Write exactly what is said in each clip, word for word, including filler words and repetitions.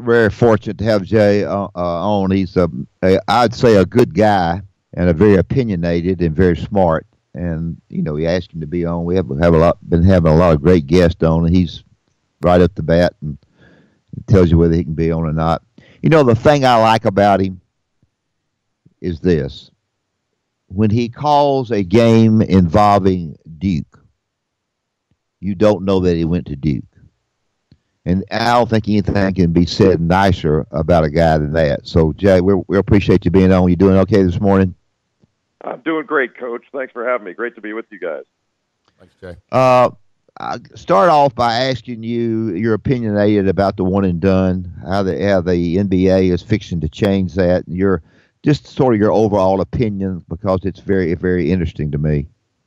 very fortunate to have Jay uh, uh, on. He's a, a, I'd say, a good guy and a very opinionated and very smart. And you know, we asked him to be on. We have have a lot been having a lot of great guests on, and he's right up the bat and tells you whether he can be on or not. You know, the thing I like about him is this: when he calls a game involving Duke, you don't know that he went to Duke. And I don't think anything can be said nicer about a guy than that. So, Jay, we we appreciate you being on. You doing okay this morning? I'm doing great, Coach. Thanks for having me. Great to be with you guys. Thanks, Jay. Uh, I'll start off by asking you your opinionated about the one and done, how the, how the N B A is fixing to change that, and your just sort of your overall opinion, because it's very, very interesting to me.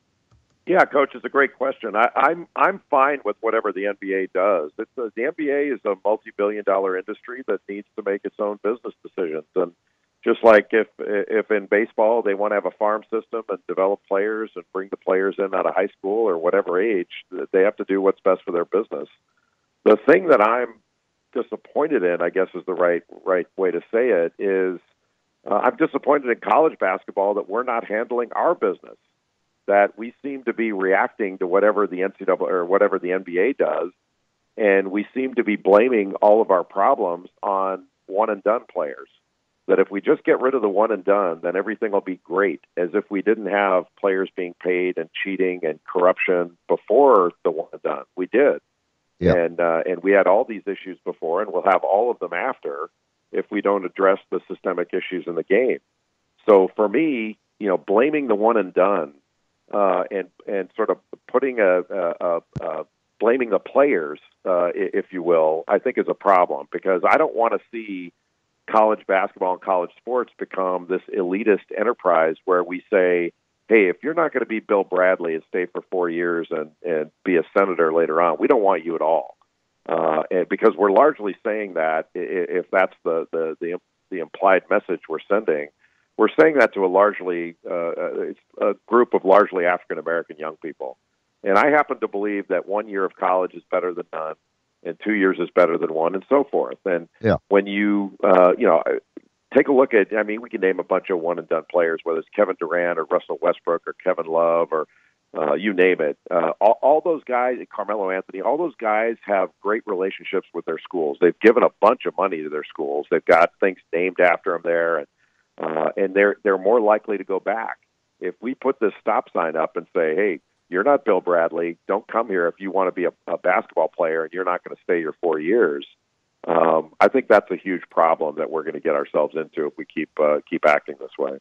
Yeah, Coach, it's a great question. I, I'm I'm fine with whatever the N B A does. It's a, the N B A is a multi-billion dollar industry that needs to make its own business decisions. And just like if if in baseball they want to have a farm system and develop players and bring the players in out of high school or whatever age, they have to do what's best for their business. The thing that I'm disappointed in, I guess is the right right way to say it, is uh, I'm disappointed in college basketball that we're not handling our business. That we seem to be reacting to whatever the N C double A or whatever the N B A does, and we seem to be blaming all of our problems on one and done players. That if we just get rid of the one and done, then everything will be great, as if we didn't have players being paid and cheating and corruption before the one and done. We did. Yeah. And uh, and we had all these issues before, and we'll have all of them after if we don't address the systemic issues in the game. So for me, you know, blaming the one and done Uh, and and sort of putting a, a, a, a blaming the players, uh, if you will, I think is a problem, because I don't want to see college basketball and college sports become this elitist enterprise where we say, hey, if you're not going to be Bill Bradley and stay for four years and, and be a senator later on, we don't want you at all. Uh, and because we're largely saying that, if that's the, the, the, the implied message we're sending, we're saying that to a largely uh, it's a group of largely African American young people, and I happen to believe that one year of college is better than none, and two years is better than one, and so forth. And yeah. when you uh, you know take a look at, I mean, we can name a bunch of one and done players, whether it's Kevin Durant or Russell Westbrook or Kevin Love or uh, you name it. Uh, all, all those guys, Carmelo Anthony, all those guys have great relationships with their schools. They've given a bunch of money to their schools. They've got things named after them there, and Uh, and they're they're more likely to go back. If we put this stop sign up and say, hey, you're not Bill Bradley, don't come here if you want to be a, a basketball player and you're not going to stay your four years, um, I think that's a huge problem that we're going to get ourselves into if we keep uh, keep acting this way.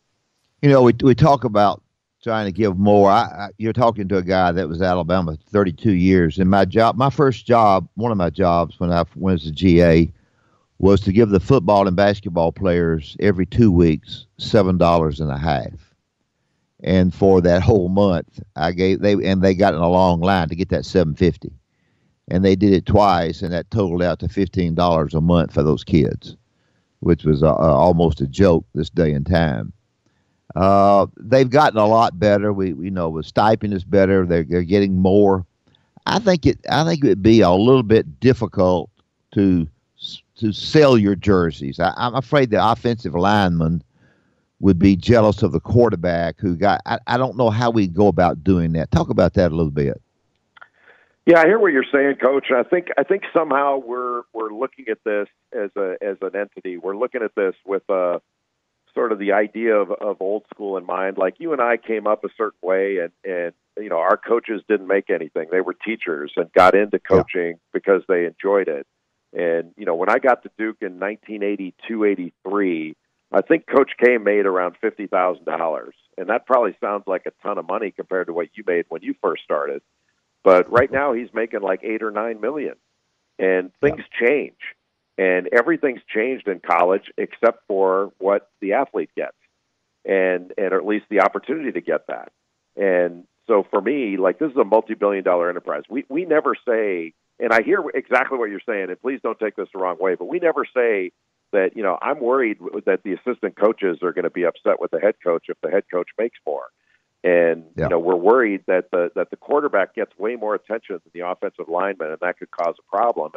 You know, we we talk about trying to give more. I, I, you're talking to a guy that was Alabama thirty-two years. And my job, my first job, one of my jobs when I went as a G A, was to give the football and basketball players every two weeks seven dollars and a half, and for that whole month, I gave they and they got in a long line to get that seven fifty, and they did it twice, and that totaled out to fifteen dollars a month for those kids, which was uh, almost a joke this day and time. Uh, they've gotten a lot better. We, we know the stipend is better. They're they're getting more. I think it. I think it would be a little bit difficult to. to sell your jerseys. I, I'm afraid the offensive lineman would be jealous of the quarterback who got, I, I don't know how we go about doing that. Talk about that a little bit. Yeah, I hear what you're saying, Coach. I think, I think somehow we're, we're looking at this as a, as an entity. We're looking at this with a sort of the idea of, of old school in mind. Like you and I came up a certain way, and, and, you know, our coaches didn't make anything. They were teachers and got into coaching yeah. because they enjoyed it. And, you know, when I got to Duke in nineteen eighty-two, eighty-three, I think Coach K made around fifty thousand dollars. And that probably sounds like a ton of money compared to what you made when you first started. But right now he's making like eight or nine million. And things yeah. change. And everything's changed in college except for what the athlete gets. And, and or at least the opportunity to get that. And so for me, like, this is a multi-billion dollar enterprise. We, we never say, and I hear exactly what you're saying, and please don't take this the wrong way, but we never say that, you know, I'm worried that the assistant coaches are going to be upset with the head coach if the head coach makes more. And, yeah. you know, we're worried that the that the quarterback gets way more attention than the offensive lineman, and that could cause a problem. And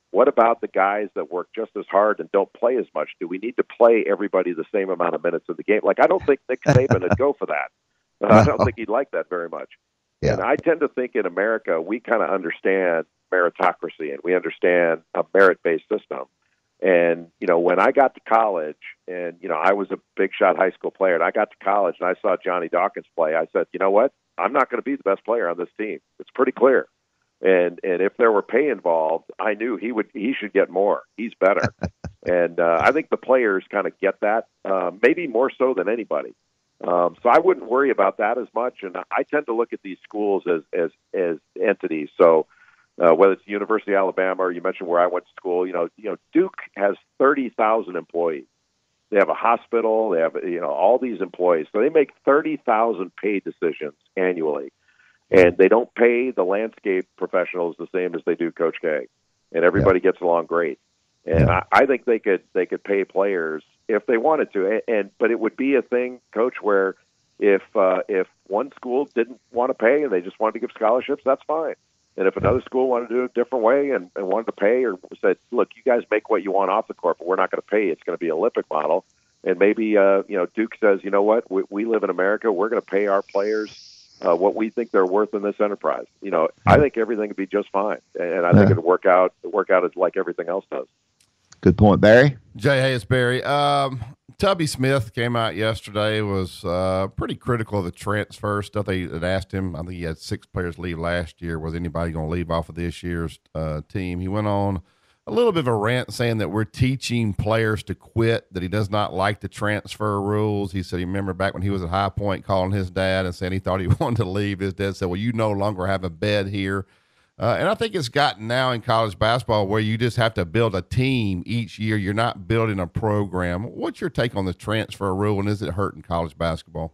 What about the guys that work just as hard and don't play as much? Do we need to play everybody the same amount of minutes in the game? Like, I don't think Nick Saban would go for that. Uh, I don't think he'd like that very much. Yeah. And I tend to think in America, we kind of understand meritocracy and we understand a merit-based system. And, you know, when I got to college and, you know, I was a big shot high school player and I got to college and I saw Johnny Dawkins play, I said, you know what? I'm not going to be the best player on this team. It's pretty clear. And and if there were pay involved, I knew he would he should get more. He's better. and uh, I think the players kind of get that, uh, maybe more so than anybody. Um, so I wouldn't worry about that as much. And I tend to look at these schools as as, as entities. So uh, whether it's the University of Alabama or you mentioned where I went to school, you know, you know, Duke has thirty thousand employees. They have a hospital. They have, you know, all these employees. So they make thirty thousand pay decisions annually. And they don't pay the landscape professionals the same as they do Coach K. And everybody yeah. gets along great. And yeah. I, I think they could they could pay players if they wanted to. And, and but it would be a thing, Coach, where if uh, if one school didn't want to pay and they just wanted to give scholarships, that's fine. And if another school wanted to do it a different way and, and wanted to pay or said, look, you guys make what you want off the court, but we're not going to pay you. It's going to be an Olympic model. And maybe uh, you know Duke says, you know what, we, we live in America. We're going to pay our players Uh, what we think they're worth in this enterprise. You know, I think everything would be just fine, and I think yeah. it'd work out. Work out as like everything else does. Good point, Barry. Jay, hey, it's Barry. Um, Tubby Smith came out yesterday. Was uh, pretty critical of the transfer stuff. They had asked him. I think he had six players leave last year. Was anybody going to leave off of this year's uh, team? He went on a little bit of a rant saying that we're teaching players to quit, that he does not like the transfer rules. He said he remember back when he was at High Point calling his dad and saying he thought he wanted to leave. His dad said, well, you no longer have a bed here. Uh, and I think it's gotten now in college basketball where you just have to build a team each year. You're not building a program. What's your take on the transfer rule, and is it hurting college basketball?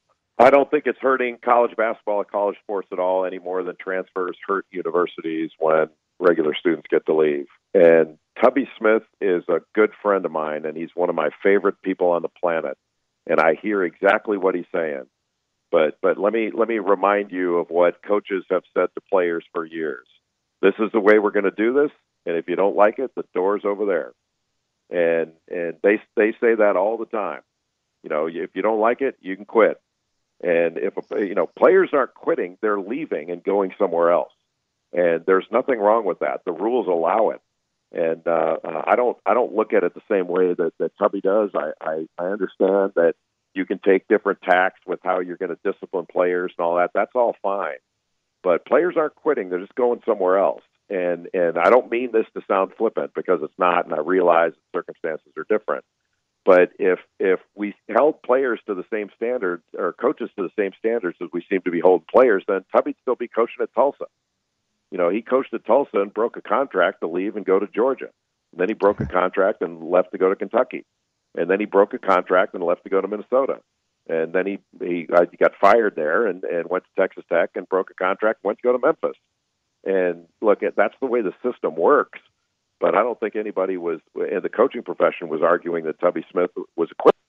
I don't think it's hurting college basketball or college sports at all any more than transfers hurt universities when regular students get to leave. And Tubby Smith is a good friend of mine, and he's one of my favorite people on the planet. And I hear exactly what he's saying. But but let me let me remind you of what coaches have said to players for years. This is the way we're going to do this, and if you don't like it, the door's over there. And and they they say that all the time. You know, if you don't like it, you can quit. And if you know players aren't quitting, they're leaving and going somewhere else. And there's nothing wrong with that. The rules allow it. And uh, I don't I don't look at it the same way that, that Tubby does. I, I, I understand that you can take different tacks with how you're going to discipline players and all that. That's all fine. But players aren't quitting. They're just going somewhere else. And and I don't mean this to sound flippant because it's not, and I realize that circumstances are different. But if if we held players to the same standards or coaches to the same standards as we seem to be holding players, then Tubby'd still be coaching at Tulsa. You know, he coached at Tulsa and broke a contract to leave and go to Georgia. And then he broke a contract and left to go to Kentucky. And then he broke a contract and left to go to Minnesota. And then he he, uh, he got fired there and, and went to Texas Tech and broke a contract and went to go to Memphis. And look, that's the way the system works. But I don't think anybody was in the coaching profession was arguing that Tubby Smith was a quitter.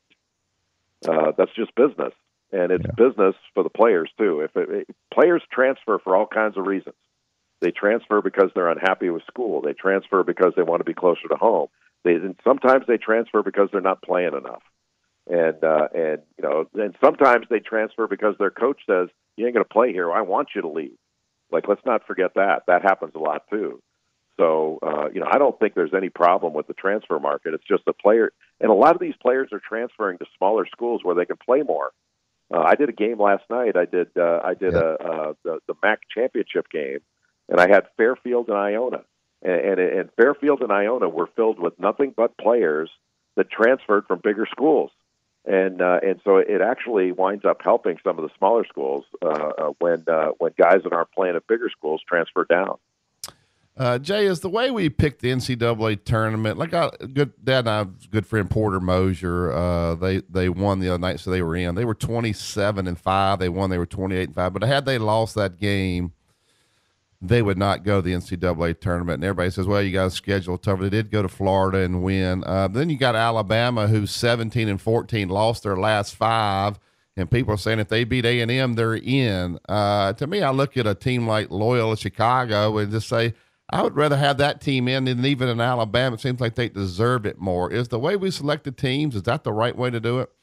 Uh, that's just business. And it's yeah. business for the players, too. If it, it, players transfer for all kinds of reasons. They transfer because they're unhappy with school. They transfer because they want to be closer to home. They, and sometimes they transfer because they're not playing enough. And, uh, and you know, and sometimes they transfer because their coach says, you ain't going to play here. I want you to leave. Like, let's not forget that. That happens a lot, too. So, uh, you know, I don't think there's any problem with the transfer market. It's just the player. And a lot of these players are transferring to smaller schools where they can play more. Uh, I did a game last night. I did uh, I did yeah. a, uh, the, the M A C championship game. And I had Fairfield and Iona. And, and, and Fairfield and Iona were filled with nothing but players that transferred from bigger schools. And uh, and so it actually winds up helping some of the smaller schools uh, uh, when uh, when guys that aren't playing at bigger schools transfer down. Uh, Jay, is the way we picked the N C double A tournament, like I, good Dad and I, good friend Porter Mosier, uh, they they won the other night, so they were in. They were twenty-seven and five. They won. They were twenty-eight and five. But had they lost that game, they would not go to the N C double A tournament. And everybody says, well, you got to schedule tougher. They did go to Florida and win. Uh, then you got Alabama, who's seventeen and fourteen, lost their last five. And people are saying if they beat A and M, they're in. Uh, to me, I look at a team like Loyola Chicago and just say, I would rather have that team in than even in Alabama. It seems like they deserve it more. Is the way we selected teams, is that the right way to do it?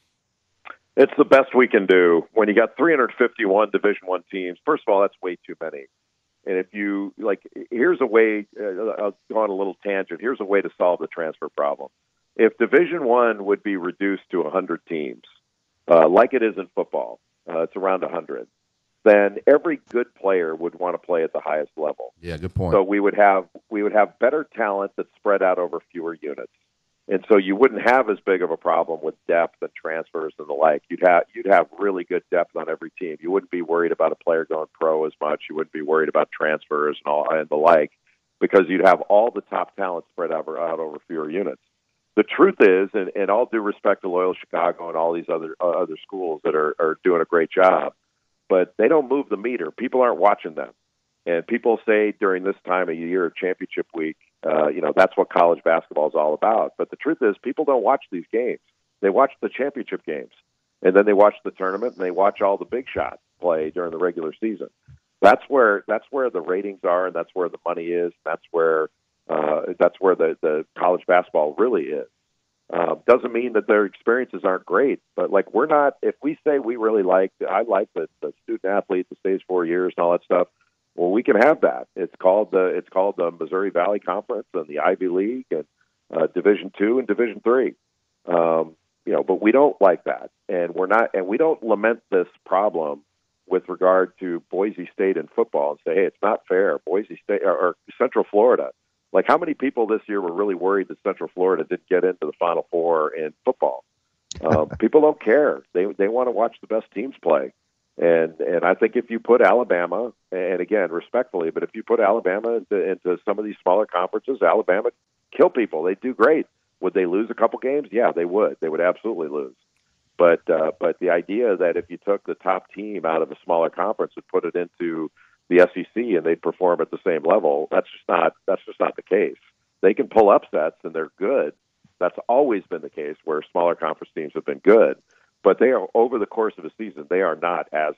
It's the best we can do. When you got three hundred fifty-one Division One teams, first of all, that's way too many. And if you, like, here's a way, uh, I'll go on a little tangent. Here's a way to solve the transfer problem. If Division One would be reduced to one hundred teams, uh, like it is in football, uh, it's around one hundred, then every good player would want to play at the highest level. Yeah, good point. So we would have we would have better talent that's spread out over fewer units, and so you wouldn't have as big of a problem with depth and transfers and the like. You'd have you'd have really good depth on every team. You wouldn't be worried about a player going pro as much. You wouldn't be worried about transfers and all and the like, because you'd have all the top talent spread out, out over fewer units. The truth is, and, and all due respect to Loyola Chicago and all these other uh, other schools that are, are doing a great job, but they don't move the meter. People aren't watching them. And people say during this time of year, championship week, uh, you know, that's what college basketball is all about. But the truth is, people don't watch these games. They watch the championship games. And then they watch the tournament, and they watch all the big shots play during the regular season. That's where that's where the ratings are, and that's where the money is. That's where uh, that's where the, the college basketball really is. Uh, doesn't mean that their experiences aren't great, but like we're not. If we say we really like, I like the, the student athlete that stays four years and all that stuff. Well, we can have that. It's called the it's called the Missouri Valley Conference and the Ivy League and uh, Division Two and Division Three. Um, you know, but we don't like that, and we're not, and we don't lament this problem with regard to Boise State in football and say, hey, it's not fair. Boise State or, or Central Florida. Like, how many people this year were really worried that Central Florida didn't get into the Final Four in football? Um, people don't care. They they want to watch the best teams play. And and I think if you put Alabama, and again, respectfully, but if you put Alabama into, into some of these smaller conferences, Alabama kill people. They do great. Would they lose a couple games? Yeah, they would. They would absolutely lose. But uh, but the idea that if you took the top team out of a smaller conference and put it into the S E C and they'd perform at the same level, that's just not that's just not the case. They can pull upsets and they're good. That's always been the case where smaller conference teams have been good. But they are, over the course of a season, they are not as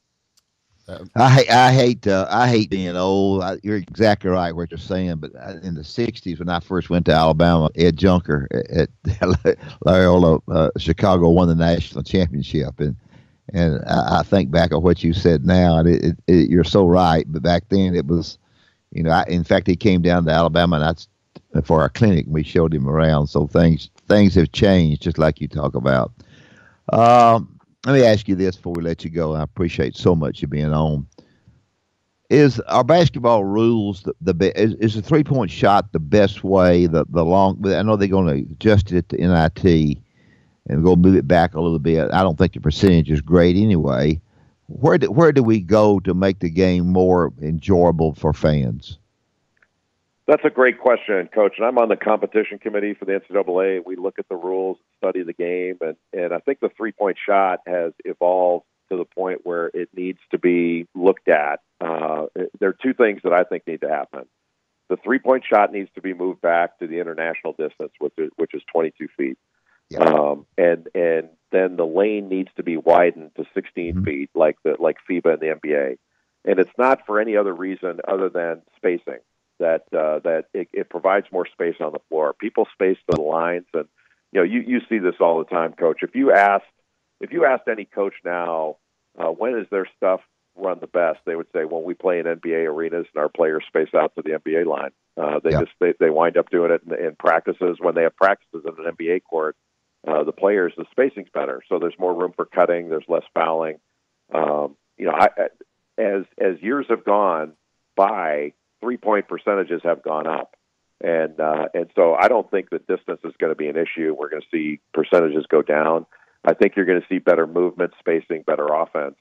good. I I hate uh, I hate being old. I, you're exactly right what you're saying. But in the sixties, when I first went to Alabama, Ed Junker at, at Loyola uh, Chicago won the national championship, and and I, I think back on what you said now, and it, it, it, you're so right. But back then, it was, you know, I, in fact, he came down to Alabama, and that's for our clinic. We showed him around, so things things have changed, just like you talk about. Um, let me ask you this before we let you go. I appreciate so much you being on. Is our basketball rules the, the is, is the three point shot the best way? The the long. I know they're going to adjust it to N I T and go move it back a little bit. I don't think the percentage is great anyway. Where do, where do we go to make the game more enjoyable for fans? That's a great question, Coach. And I'm on the competition committee for the N C double A. We look at the rules, study the game, and, and I think the three-point shot has evolved to the point where it needs to be looked at. Uh, there are two things that I think need to happen. The three-point shot needs to be moved back to the international distance, which is, which is twenty-two feet. Yeah. Um, and and then the lane needs to be widened to sixteen mm-hmm. feet, like the like FIBA and the N B A. And it's not for any other reason other than spacing. That uh, that it, it provides more space on the floor. People space the lines, and you know you, you see this all the time, Coach. If you asked if you asked any coach now, uh, when is their stuff run the best? They would say, when we play in N B A arenas and our players space out to the N B A line. Uh, they yep. just they, they wind up doing it in, in practices. When they have practices in an N B A court, uh, the players the spacing's better, so there's more room for cutting. There's less fouling. Um, you know, I, as as years have gone by, three-point percentages have gone up. And uh, and so I don't think that distance is going to be an issue. We're going to see percentages go down. I think you're going to see better movement, spacing, better offense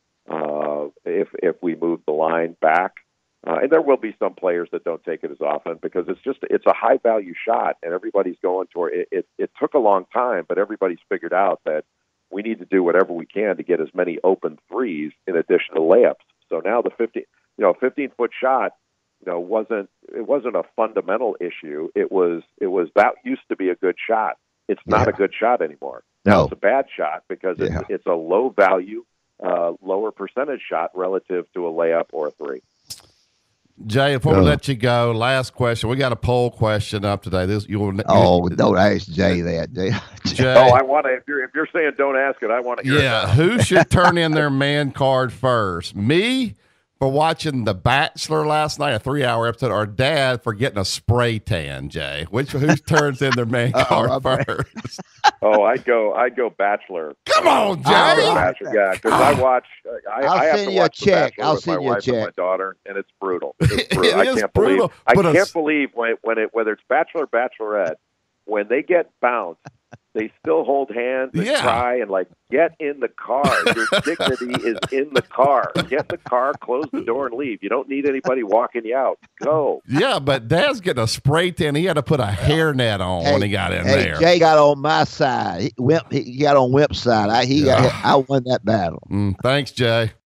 uh, if if we move the line back. Uh, and there will be some players that don't take it as often because it's just it's a high-value shot, and everybody's going toward it. It, it took a long time, but everybody's figured out that we need to do whatever we can to get as many open threes in addition to layups. So now the fifteen, you know, fifteen-foot shot, you know, wasn't it wasn't a fundamental issue. It was it was that used to be a good shot. It's not yeah. a good shot anymore. Now no. it's a bad shot because yeah. it's, it's a low value, uh, lower percentage shot relative to a layup or a three. Jay, before Go. we let you go, last question. We got a poll question up today. This you will. Oh, don't ask Jay that. Jay. Jay, No, I want to. If you're if you're saying don't ask it, I want to hear yeah, it. who should turn in their man card first? Me for watching The Bachelor last night, a three-hour episode, or Dad for getting a spray tan? Jay, which who turns in their man card oh, first? Oh, I'd go. I'd go Bachelor. Come on, Jay. I'd go Bachelor, yeah, because I watch. I, I'll I have send to you a watch The check. Bachelor I'll with send my you a wife and my check. daughter, and it's brutal. It's brutal. It I is can't brutal, believe. I but a- can't believe when when it whether it's Bachelor, Bachelorette, when they get bounced, they still hold hands and Yeah. cry and like get in the car. Your dignity is in the car. Get in the car, close the door, and leave. You don't need anybody walking you out. Go. Yeah, but Dad's getting a spray tan. He had to put a hairnet on Hey, when he got in hey, there. Jay got on my side. He, Wimp, he got on Wimp's side. I, he Yeah. got, I won that battle. Mm, thanks, Jay.